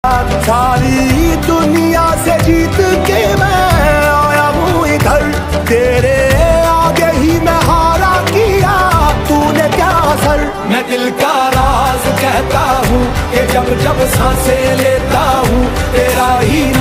सारी दुनिया से जीत के मैं आया हूँ इधर, तेरे आगे ही मैं हारा किया, तूने क्या असर। मैं दिल का राज कहता हूँ कि जब जब सांसें लेता हूँ तेरा ही